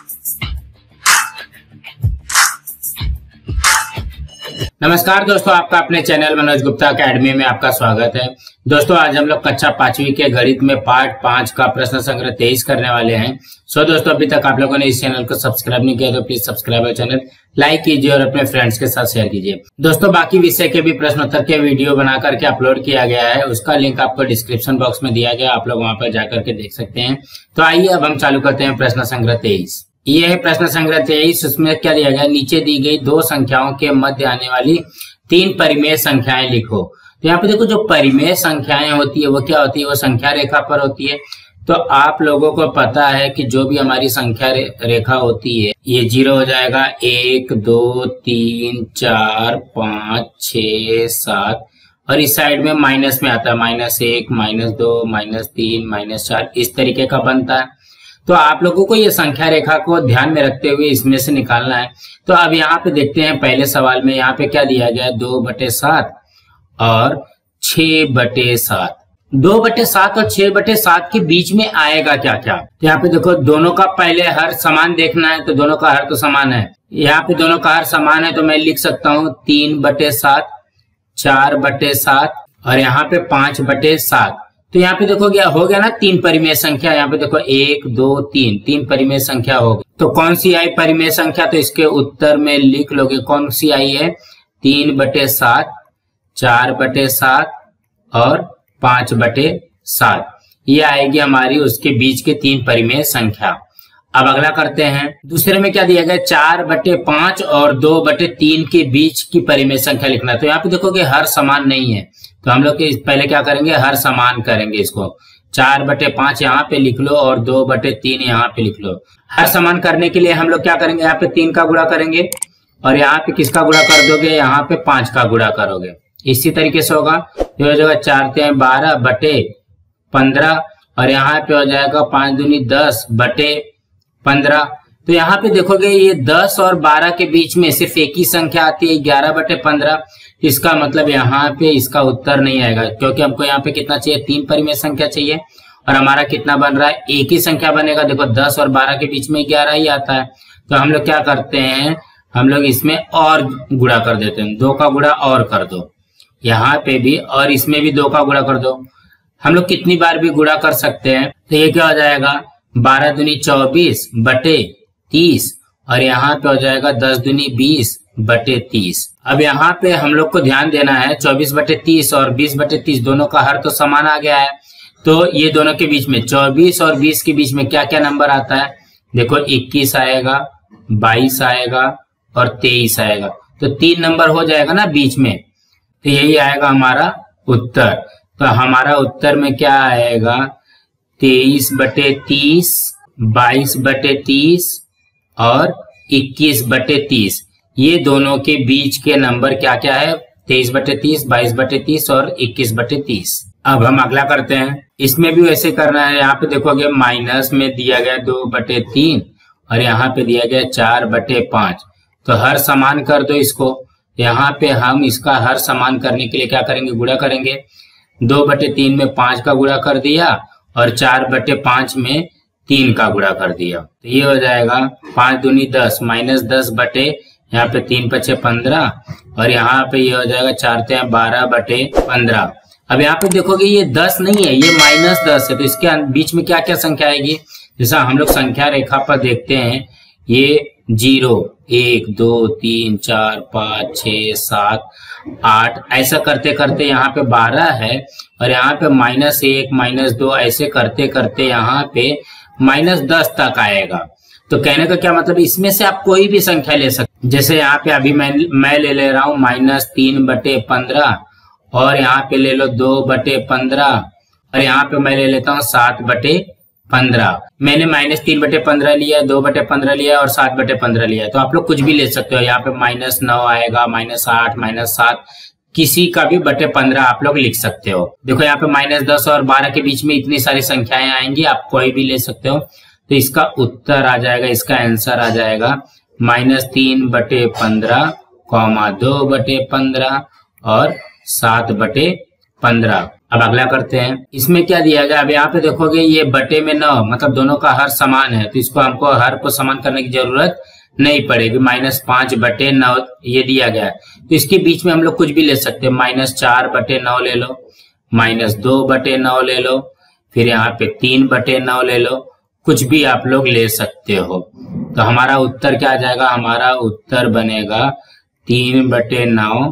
नमस्कार दोस्तों, आपका अपने चैनल मनोज गुप्ता अकेडमी में आपका स्वागत है। दोस्तों, आज हम लोग कक्षा 5वीं के गणित में पार्ट 5 का प्रश्न संग्रह 23 करने वाले हैं। दोस्तों, अभी तक आप लोगों ने इस चैनल को सब्सक्राइब नहीं किया तो प्लीज सब्सक्राइब चैनल, लाइक कीजिए और अपने फ्रेंड्स के साथ शेयर कीजिए। दोस्तों, बाकी विषय के भी प्रश्नोत्तर के वीडियो बना करके अपलोड किया गया है, उसका लिंक आपको डिस्क्रिप्शन बॉक्स में दिया गया, आप लोग वहां पर जाकर के देख सकते हैं। तो आइए अब हम चालू करते हैं प्रश्न संग्रह 23। ये है प्रश्न संग्रह 23। उसमें क्या दिया गया, नीचे दी गई दो संख्याओं के मध्य आने वाली 3 परिमेय संख्याएं लिखो। तो यहाँ पे देखो, जो परिमेय संख्याएं होती है वो क्या होती है, वो संख्या रेखा पर होती है। तो आप लोगों को पता है कि जो भी हमारी संख्या रेखा होती है, ये 0 हो जाएगा, 1 2 3 4 5 6 7, और इस साइड में माइनस में आता है, -1 -2 -3 -4, इस तरीके का बनता है। तो आप लोगों को ये संख्या रेखा को ध्यान में रखते हुए इसमें से निकालना है। तो अब यहाँ पे देखते हैं, पहले सवाल में यहाँ पे क्या दिया गया है, 2/7 और 6/7। 2/7 और 6/7 के बीच में आएगा क्या क्या। तो यहाँ पे देखो, दोनों का पहले हर समान देखना है, तो दोनों का हर तो समान है। यहाँ पे दोनों का हर समान है, तो मैं लिख सकता हूँ 3/7, 4/7 और यहाँ पे 5/7। तो यहाँ पे देखो, क्या हो गया ना, 3 परिमेय संख्या। यहाँ पे देखो 1 2 3 परिमेय संख्या हो गई। तो कौन सी आई परिमेय संख्या, तो इसके उत्तर में लिख लोगे कौन सी आई है, 3/7, 4/7 और 5/7। ये आएगी हमारी उसके बीच के 3 परिमेय संख्या। अब अगला करते हैं, दूसरे में क्या दिया गया, 4/5 और 2/3 के बीच की परिमेय संख्या लिखना। तो यहाँ पे देखो कि हर समान नहीं है, तो हम लोग पहले क्या करेंगे, हर समान करेंगे इसको। 4/5 यहाँ पे लिख लो और 2/3 यहाँ पे लिख लो। हर समान करने के लिए हम लोग क्या करेंगे, यहाँ पे 3 का गुणा करेंगे और यहाँ पे किसका गुणा कर दोगे, यहाँ पे 5 का गुणा करोगे। इसी तरीके से होगा, ये हो जाएगा 4 × 12/15 और यहाँ पे हो जाएगा 5 दूनी 10/15। तो यहाँ पे देखोगे, ये 10 और 12 के बीच में सिर्फ एक ही संख्या आती है, 11/15। इसका मतलब यहाँ पे इसका उत्तर नहीं आएगा, क्योंकि हमको यहाँ पे कितना चाहिए, 3 परिमेय संख्या चाहिए और हमारा कितना बन रहा है, एक ही संख्या बनेगा। देखो 10 और 12 के बीच में 11 ही आता है। तो हम लोग क्या करते हैं, हम लोग इसमें और गुणा कर देते हैं, 2 का गुणा और कर दो यहाँ पे भी, और इसमें भी 2 का गुणा कर दो। हम लोग कितनी बार भी गुणा कर सकते हैं। तो ये क्या हो जाएगा, 12 दूनी 24/30 और यहाँ पे हो जाएगा 10 दूनी 20/30। अब यहाँ पे हम लोग को ध्यान देना है, 24/30 और 20/30 दोनों का हर तो समान आ गया है। तो ये दोनों के बीच में 24 और 20 के बीच में क्या क्या नंबर आता है, देखो 21 आएगा, 22 आएगा और 23 आएगा। तो 3 नंबर हो जाएगा ना बीच में। तो यही आएगा हमारा उत्तर। तो हमारा उत्तर में क्या आएगा, 23/30, 22/30 और 21/30। ये दोनों के बीच के नंबर क्या क्या है, 23/30, 22/30 और 21/30। अब हम अगला करते हैं, इसमें भी वैसे करना है। यहाँ पे देखोगे, माइनस में दिया गया 2/3 और यहाँ पे दिया गया 4/5। तो हर समान कर दो इसको। यहाँ पे हम इसका हर समान करने के लिए क्या करेंगे, गुणा करेंगे। 2/3 में 5 का गुणा कर दिया और 4/5 में 3 का गुणा कर दिया। तो ये हो जाएगा 5 दूनी 10 -10 यहाँ पे 3 × 15 और यहाँ पे ये हो जाएगा 4 × 12/15। अब यहाँ पे देखोगे, ये 10 नहीं है, ये -10 है। तो इसके बीच में क्या क्या संख्या आएगी, जैसा हम लोग संख्या रेखा पर देखते हैं, ये 0 1 2 3 4 5 6 7 8 ऐसा करते करते यहाँ पे 12 है और यहाँ पे -1 -2 ऐसे करते करते यहाँ पे -10 तक आएगा। तो कहने का क्या मतलब, इसमें से आप कोई भी संख्या ले सकते। जैसे यहाँ पे अभी मैं ले रहा हूँ -3/15 और यहाँ पे ले लो 2/15 और यहाँ पे मैं ले लेता हूँ 7/15। मैंने -3/15 लिया, 2/15 लिया और 7/15 लिया। तो आप लोग कुछ भी ले सकते हो। यहाँ पे -9 आएगा, -8 -7, किसी का भी /15 आप लोग लिख सकते हो। देखो यहाँ पे -10 और 12 के बीच में इतनी सारी संख्याएं आएंगी, आप कोई भी ले सकते हो। तो इसका उत्तर आ जाएगा, इसका आंसर आ जाएगा -3/15, 2/15 और 7/15। अब अगला करते हैं। इसमें क्या दिया गया, अब यहाँ पे देखोगे ये बटे में 9 मतलब दोनों का हर समान है, तो इसको हमको हर को समान करने की जरूरत नहीं पड़ेगी। -5 बटे 9 ये दिया गया है, तो इसके बीच में हम लोग कुछ भी ले सकते हैं। -4 बटे 9 ले लो, -2 बटे 9 ले लो, फिर यहाँ पे 3 बटे 9 ले लो, कुछ भी आप लोग ले सकते हो। तो हमारा उत्तर क्या आ जाएगा, हमारा उत्तर बनेगा 3 बटे 9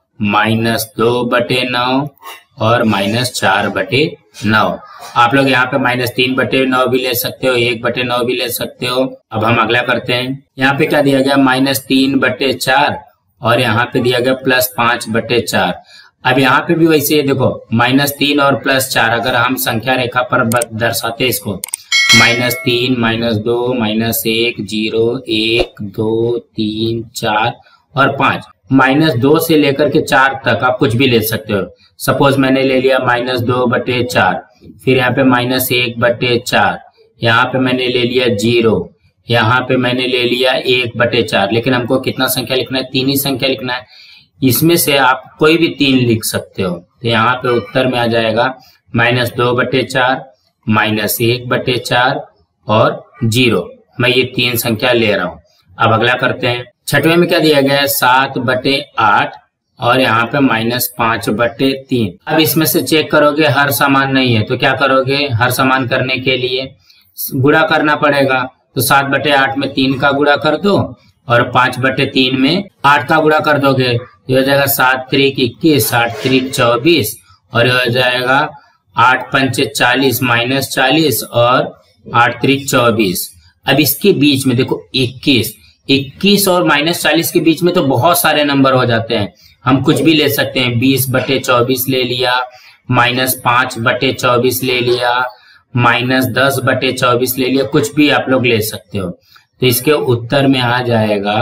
-2 बटे 9 और -4 बटे 9। आप लोग यहाँ पे -3 बटे 9 भी ले सकते हो, 1 बटे 9 भी ले सकते हो। अब हम अगला करते हैं। यहाँ पे क्या दिया गया, -3 बटे 4 और यहाँ पे दिया गया +5 बटे 4। अब यहाँ पे भी वैसे ही देखो -3 और +4 अगर हम संख्या रेखा पर दर्शाते इसको, -3 -2 -1 0 1 2 3 4 और 5, -2 से लेकर के 4 तक आप कुछ भी ले सकते हो। सपोज मैंने ले लिया -2 बटे 4, फिर यहाँ पे -1 बटे 4, यहाँ पे मैंने ले लिया 0, यहाँ पे मैंने ले लिया 1 बटे 4। लेकिन हमको कितना संख्या लिखना है, 3 ही संख्या लिखना है। इसमें से आप कोई भी 3 लिख सकते हो। तो यहाँ पे उत्तर में आ जाएगा -2 बटे 4 -1 बटे 4 और 0। मैं ये 3 संख्या ले रहा हूँ। अब अगला करते हैं। छठवें में क्या दिया गया है, 7 बटे 8 और यहाँ पे -5 बटे 3। अब इसमें से चेक करोगे हर समान नहीं है, तो क्या करोगे, हर समान करने के लिए गुणा करना पड़ेगा। तो 7 बटे 8 में 3 का गुणा कर दो और 5 बटे 3 में 8 का गुणा कर दोगे, तो हो जाएगा 7 त्रिक 21, 8 त्रिक 24 और ये हो जाएगा 8 पंचे 40 -40 और 8 त्रिक 24। अब इसके बीच में देखो 21 और -40 के बीच में तो बहुत सारे नंबर हो जाते हैं। हम कुछ भी ले सकते हैं, 20 बटे 24 ले लिया, -5 बटे 24 ले लिया, -10 बटे 24 ले लिया, कुछ भी आप लोग ले सकते हो। तो इसके उत्तर में आ जाएगा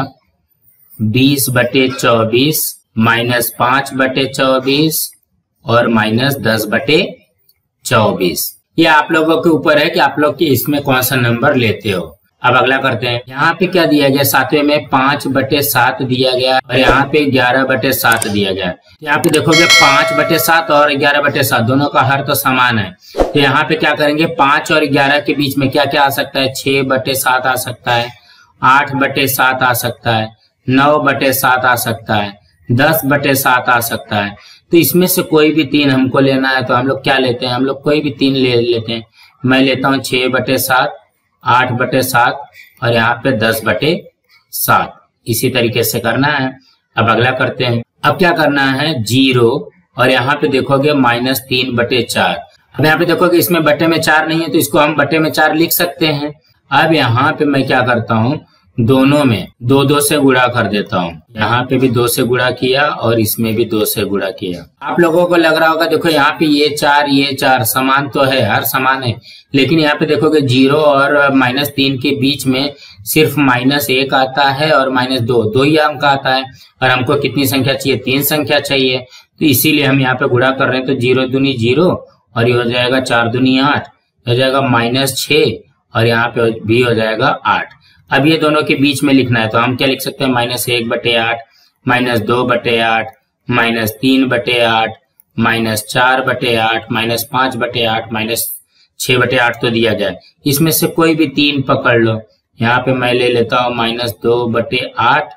20 बटे 24 -5 बटे 24 और -10 बटे 24। ये आप लोगों के ऊपर है कि आप लोग इसमें कौन सा नंबर लेते हो। अब अगला करते हैं। यहाँ पे क्या दिया गया, 7वें में 5 बटे 7 दिया गया और यहाँ पे 11 बटे 7 दिया गया। यहाँ पे देखोगे 5 बटे 7 और 11 बटे 7 दोनों का हर तो समान है। तो यहाँ पे क्या करेंगे, 5 और 11 के बीच में क्या क्या आ सकता है, 6 बटे 7 आ सकता है, 8 बटे 7 आ सकता है, 9 बटे 7 आ सकता है, 10 बटे 7 आ सकता है। तो इसमें से कोई भी 3 हमको लेना है, तो हम लोग क्या लेते हैं, हम लोग कोई भी 3 ले लेते हैं। मैं लेता हूँ 6 बटे 7, 8 बटे 7 और यहाँ पे 10 बटे 7। इसी तरीके से करना है। अब अगला करते हैं। अब क्या करना है, 0 और यहाँ पे देखोगे -3 बटे 4। अब यहाँ पे देखोगे इसमें बटे में 4 नहीं है, तो इसको हम बटे में 4 लिख सकते हैं। अब यहाँ पे मैं क्या करता हूँ, दोनों में 2 से गुणा कर देता हूँ। यहाँ पे भी 2 से गुणा किया और इसमें भी 2 से गुणा किया। आप लोगों को लग रहा होगा देखो यहाँ पे ये 4 समान तो है, हर समान है, लेकिन यहाँ पे देखोगे 0 और -3 के बीच में सिर्फ -1 आता है और -2 ही अंक आता है। और हमको कितनी संख्या चाहिए, 3 संख्या चाहिए, तो इसीलिए हम यहाँ पे गुणा कर रहे हैं। तो 0 दूनी 0 और ये हो जाएगा 4 दूनी 8, हो जाएगा -6 और यहाँ पे भी हो जाएगा 8। अब ये दोनों के बीच में लिखना है, तो हम क्या लिख सकते हैं, -1 बटे 8, -2 बटे 8, -3 बटे 8, -4 बटे 8, -5 बटे 8, -6 बटे 8 तो दिया गया है। इसमें से कोई भी 3 पकड़ लो। यहाँ पे मैं ले लेता हूँ -2 बटे 8,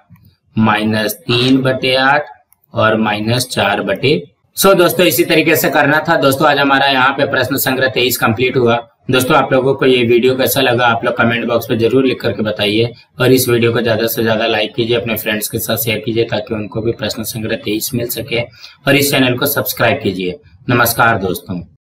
-3 बटे 8 और -4 बटे। दोस्तों इसी तरीके से करना था। दोस्तों आज हमारा यहाँ पे प्रश्न संग्रह 23 कंप्लीट हुआ। दोस्तों आप लोगों को ये वीडियो कैसा लगा, आप लोग कमेंट बॉक्स में जरूर लिख करके बताइए और इस वीडियो को ज्यादा से ज्यादा लाइक कीजिए, अपने फ्रेंड्स के साथ शेयर कीजिए ताकि उनको भी प्रश्न संग्रह 23 मिल सके और इस चैनल को सब्सक्राइब कीजिए। नमस्कार दोस्तों।